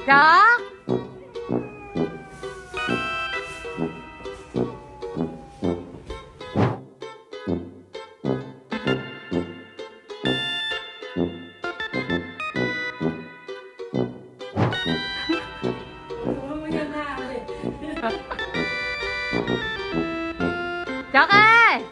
จ๊อกจ๊อกเอ้ย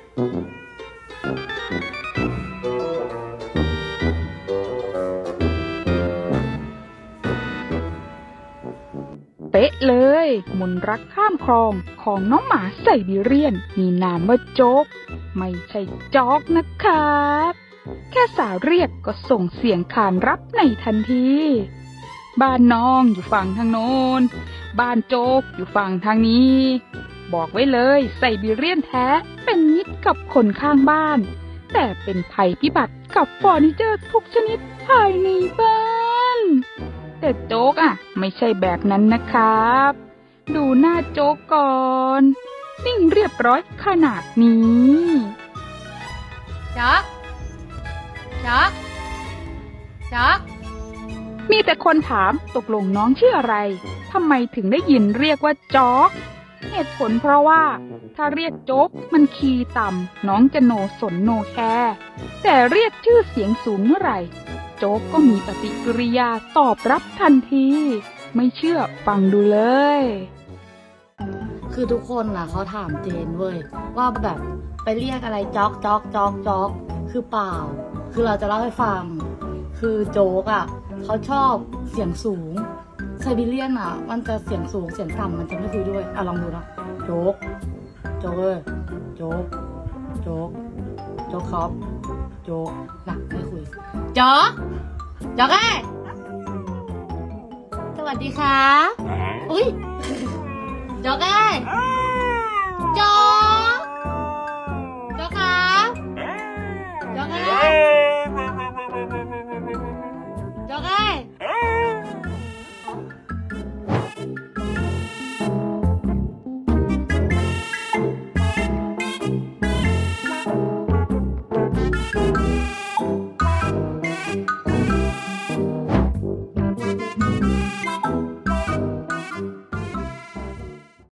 เป๊ะเลยมนต์รักข้ามคลองของน้องหมาไซบีเรียนมีนามว่าโจ๊กไม่ใช่จ๊อกนะครับแค่สาวเรียกก็ส่งเสียงขานรับในทันทีบ้านน้องอยู่ฝั่งทางโน้นบ้านโจ๊กอยู่ฝั่งทางนี้บอกไว้เลยไซบีเรียนแท้เป็นมิตรกับคนข้างบ้านแต่เป็นภัยพิบัติกับเฟอร์นิเจอร์ทุกชนิดภายในบ้านแต่โจ๊กไม่ใช่แบบนั้นนะครับดูหน้าโจ๊กก่อนนิ่งเรียบร้อยขนาดนี้จ๊อกจ๊อกจ๊อกมีแต่คนถามตกลงน้องชื่ออะไรทำไมถึงได้ยินเรียกว่าจ๊อกเหตุผลเพราะว่าถ้าเรียกโจ๊กมันคีย์ต่ำน้องจะโนสนโนแคร์แต่เรียกชื่อเสียงสูงเมื่อไหร่โจ๊กก็มีปฏิกิริยาตอบรับทันทีไม่เชื่อฟังดูเลยคือทุกคนเขาถามเจนเว้ยว่าแบบไปเรียกอะไรจ๊อกจ๊อกจ๊อกจ๊อกคือเปล่าคือเราจะเล่าให้ฟังคือโจ๊กเขาชอบเสียงสูงไซบีเรียนมันจะเสียงสูงเสียงต่ำมันจะไม่คุยด้วยลองดูนะโจ๊กโจ๊กโจ๊กโจ๊กโจ๊กครับโจ๊กไม่คุยจ๊อกจ๊อกสวัสดีค่ะอุ้ยจ๊อกจ๊อก